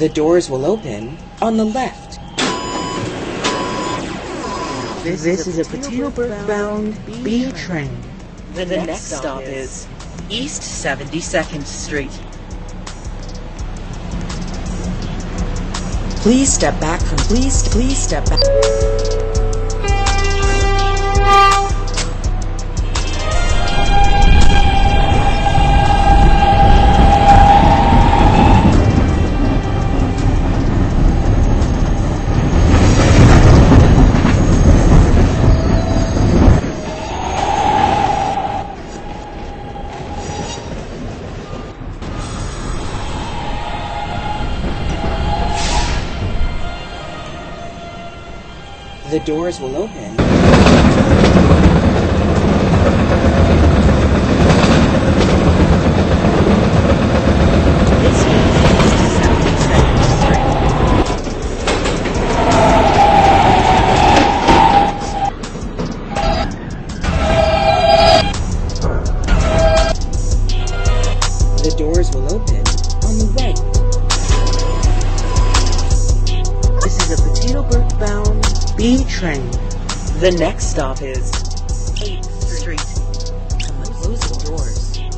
The doors will open on the left. This is a Peterborough-bound B train. The next stop is East 72nd Street. Please step back. The doors will open. This is East 72nd Street. The doors will open on the right. This is a Peterborough-bound B train. The next stop is 8th Street. Close the doors.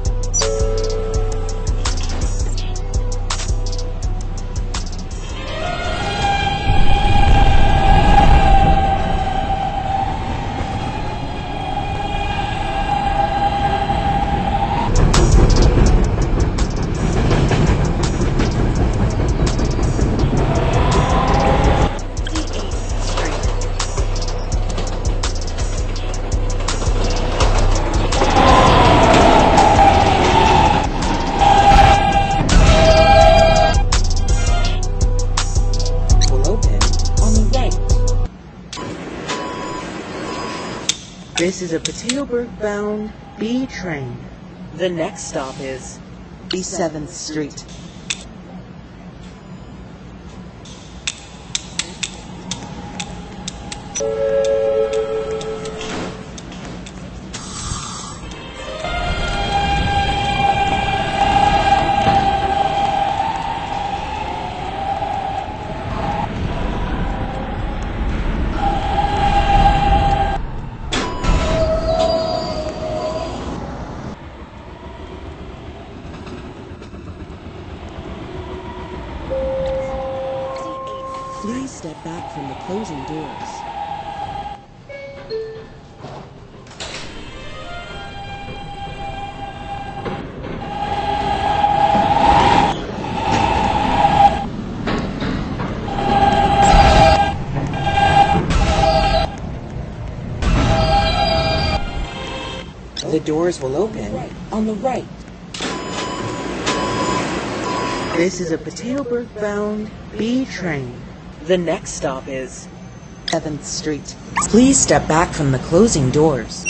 This is a Peterborough-bound B train. The next stop is B7th Street. Please step back from the closing doors. The doors will open on the right. This is a Peterborough-bound B train. the next stop is 7th Street. Please step back from the closing doors.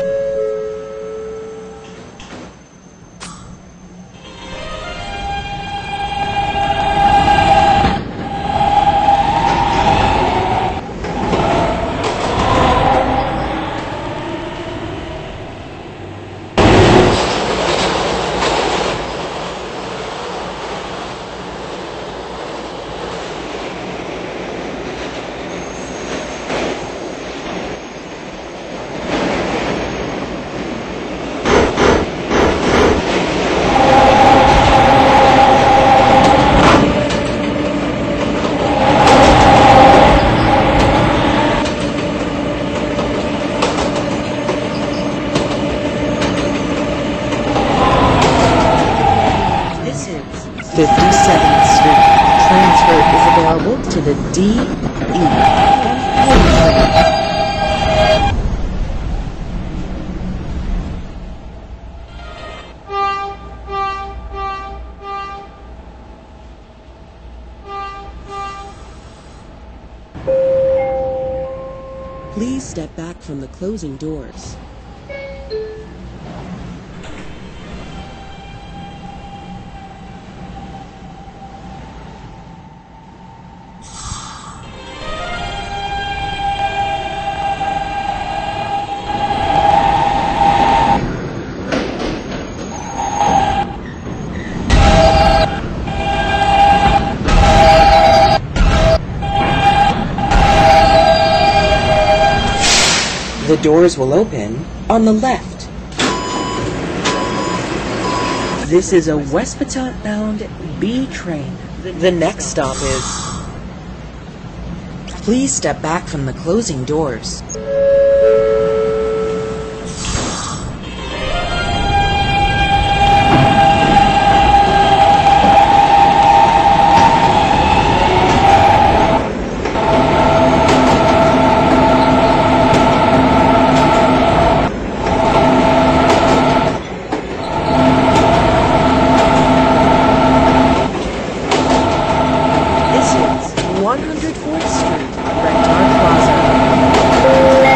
this is 57th Street. Transfer is available to the D.E. Please step back from the closing doors. The doors will open on the left. This is a West Baton-bound B train. The next stop is... Please step back from the closing doors. This is 104th Street, Rectar Plaza.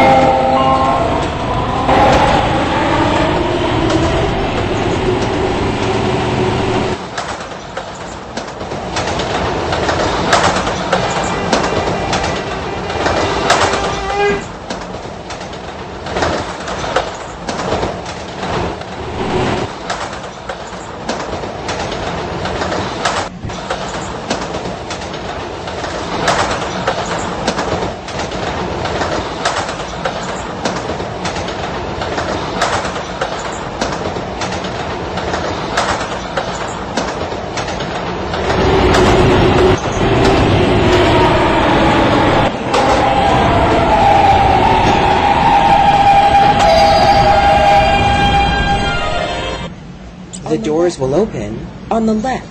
The doors will open on the left.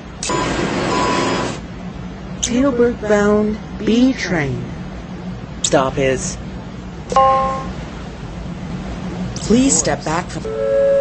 Heidelberg-bound B train. Stop is... Please step back from...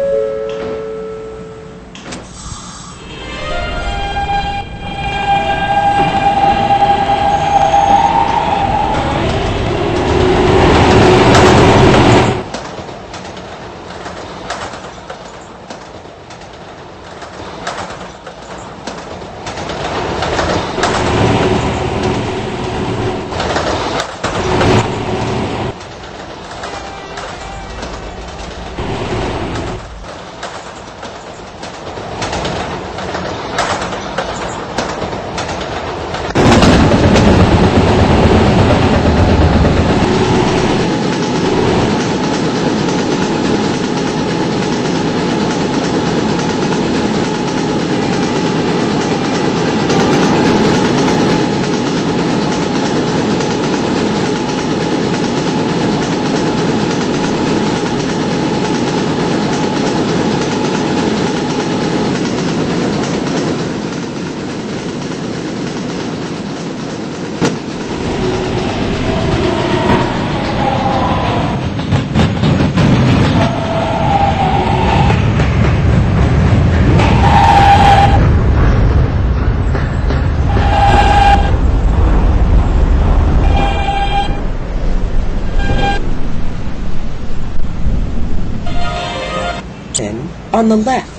on the left.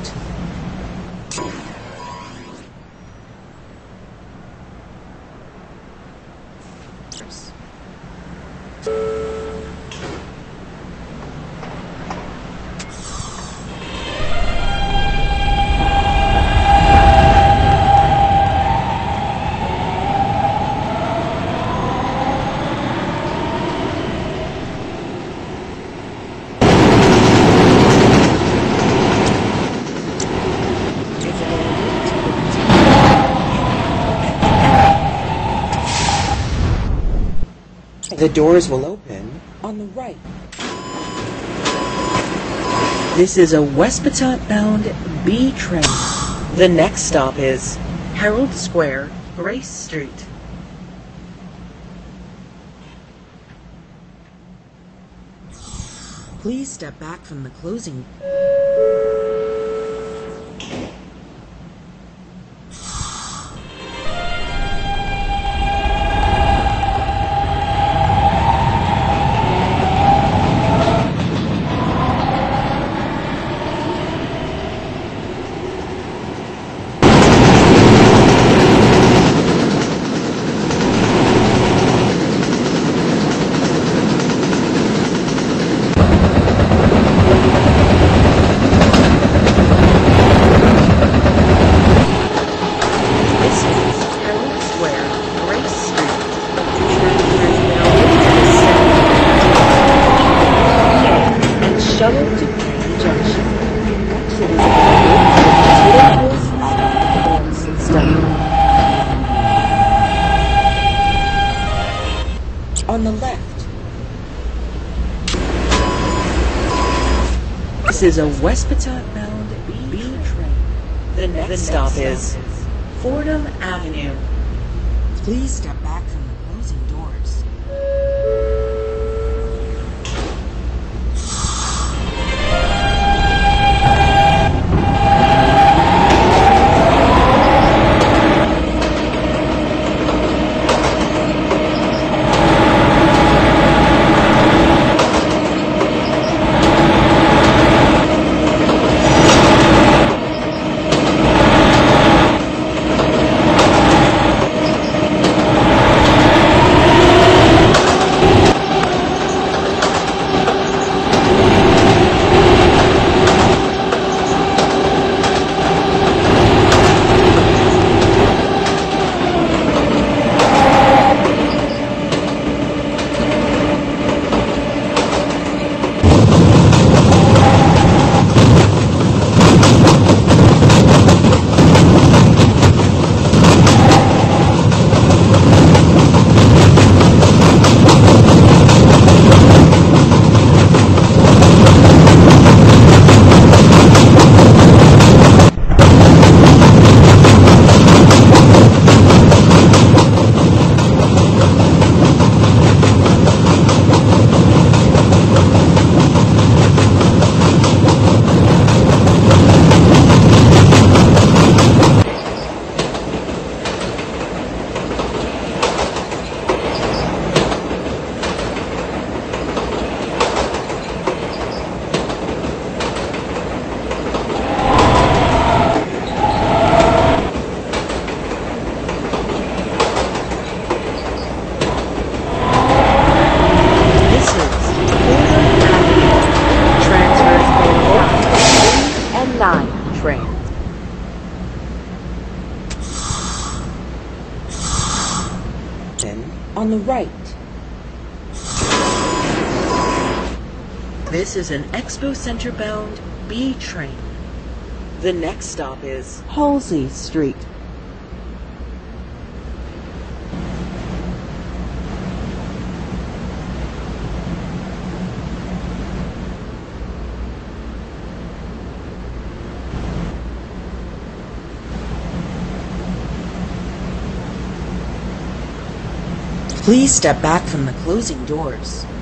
The doors will open on the right. This is a West Baton-bound B train. The next stop is Herald Square, Grace Street. Please step back from the closing. Welcome to Train Junction. Next it is available to the Potato Hills system. On the left. This is a West Patat-bound B train. The next stop is Fordham Avenue. Please step back from the closing doors. Train. On the right. This is an Expo Center bound B train. The next stop is Halsey Street. Please step back from the closing doors.